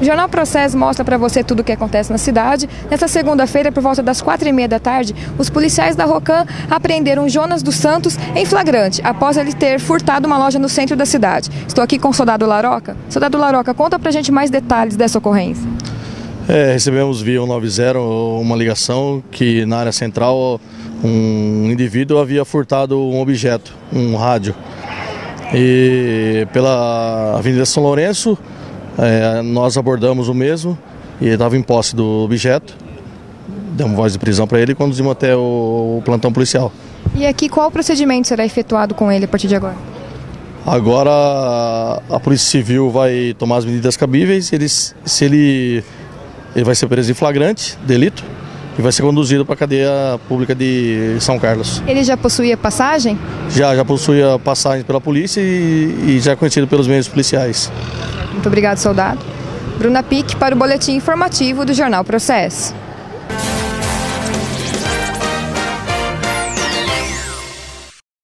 O Jornal Processo mostra para você tudo o que acontece na cidade. Nesta segunda-feira, por volta das 4h30 da tarde, os policiais da Rocan apreenderam Jonas dos Santos em flagrante, após ele ter furtado uma loja no centro da cidade. Estou aqui com o soldado Laroca. Soldado Laroca, conta pra gente mais detalhes dessa ocorrência. Recebemos via 190 uma ligação que na área central um indivíduo havia furtado um objeto, um rádio. E pela Avenida São Lourenço, nós abordamos o mesmo e ele estava em posse do objeto. Demos voz de prisão para ele e conduzimos até o plantão policial. E aqui qual procedimento será efetuado com ele a partir de agora? Agora a Polícia Civil vai tomar as medidas cabíveis. Ele vai ser preso em flagrante, delito, e vai ser conduzido para a cadeia pública de São Carlos. Ele já possuía passagem? Já possuía passagem pela polícia e já é conhecido pelos meios policiais. Muito obrigado, soldado. Bruna Pique para o Boletim Informativo do Jornal Processo.